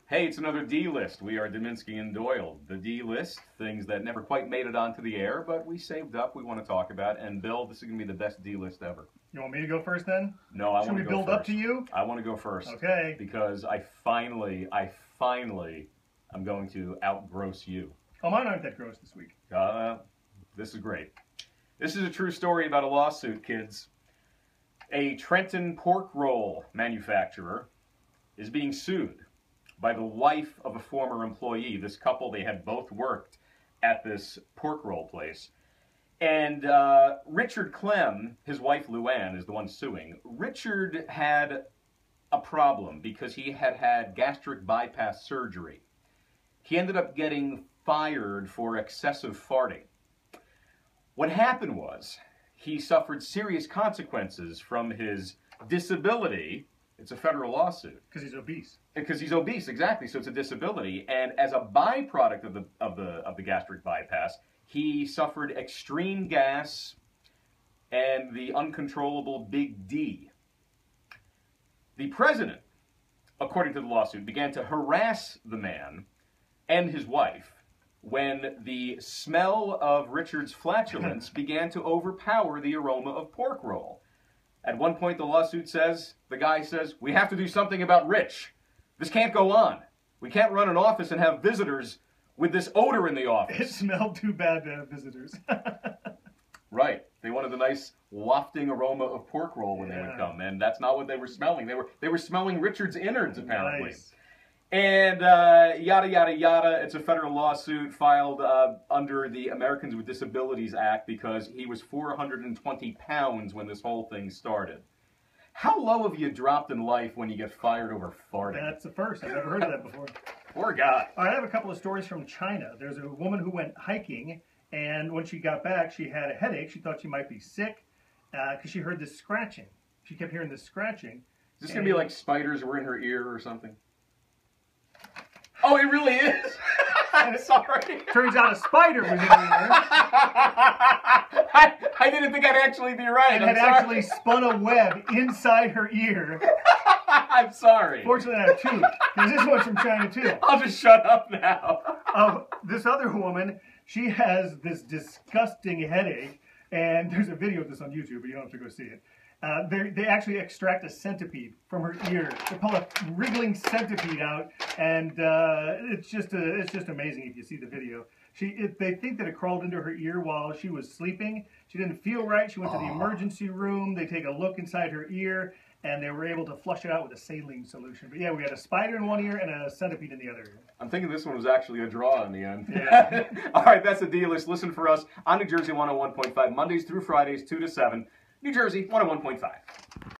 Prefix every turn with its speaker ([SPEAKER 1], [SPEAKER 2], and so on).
[SPEAKER 1] Hey, it's another D-List. We are Deminsky and Doyle. The D-List, things that never quite made it onto the air, but we saved up, we want to talk about. And Bill, this is going to be the best D-List ever.
[SPEAKER 2] You want me to go first then?
[SPEAKER 1] No, I want to go first.
[SPEAKER 2] Should we build up to you?
[SPEAKER 1] I want to go first.
[SPEAKER 2] Okay.
[SPEAKER 1] Because I finally, I'm going to outgross you.
[SPEAKER 2] Oh, mine aren't that gross this week.
[SPEAKER 1] This is great. This is a true story about a lawsuit, kids. A Trenton pork roll manufacturer is being sued by the wife of a former employee. This couple, they had both worked at this pork roll place. And Richard Clem, his wife Luann, is the one suing. Richard had a problem because he had had gastric bypass surgery. He ended up getting fired for excessive farting. What happened was he suffered serious consequences from his disability. It's a federal lawsuit.
[SPEAKER 2] Because he's obese.
[SPEAKER 1] Because he's obese, exactly. So it's a disability, and as a byproduct of the gastric bypass, he suffered extreme gas and the uncontrollable Big D. The president, according to the lawsuit, began to harass the man and his wife when the smell of Richard's flatulence began to overpower the aroma of pork roll. At one point, the lawsuit says, the guy says, "We have to do something about Rich. This can't go on. We can't run an office and have visitors with this odor in the office."
[SPEAKER 2] It smelled too bad to have visitors.
[SPEAKER 1] Right. They wanted the nice wafting aroma of pork roll when they would come, and that's not what they were smelling. They were smelling Richard's innards, apparently.
[SPEAKER 2] Nice.
[SPEAKER 1] And yada, yada, yada. It's a federal lawsuit filed under the Americans with Disabilities Act because he was 420 pounds when this whole thing started. How low have you dropped in life when you get fired over farting?
[SPEAKER 2] That's the first. I've never heard of that before.
[SPEAKER 1] Poor guy.
[SPEAKER 2] All right, I have a couple of stories from China. There's a woman who went hiking, and when she got back, she had a headache. She thought she might be sick because she heard this scratching. She kept hearing this scratching.
[SPEAKER 1] Is this going to be like spiders were in her ear or something? Oh, it really is? I'm sorry.
[SPEAKER 2] Turns out a spider was in her ear.
[SPEAKER 1] I didn't think I'd actually be right.
[SPEAKER 2] And had actually spun a web inside her ear.
[SPEAKER 1] I'm sorry.
[SPEAKER 2] Fortunately, I have two, because this one's from China too.
[SPEAKER 1] I'll just shut up now.
[SPEAKER 2] This other woman, she has this disgusting headache, and there's a video of this on YouTube, but you don't have to go see it. They actually extract a centipede from her ear. They pull a wriggling centipede out, and it's just amazing if you see the video. They think that it crawled into her ear while she was sleeping. She didn't feel right. She went to the emergency room. They take a look inside her ear, and they were able to flush it out with a saline solution. But yeah, we had a spider in one ear and a centipede in the other ear.
[SPEAKER 1] I'm thinking this one was actually a draw in the end.
[SPEAKER 2] Yeah.
[SPEAKER 1] All right, that's the D-List. Listen for us on New Jersey 101.5, Mondays through Fridays, 2 to 7. New Jersey 101.5.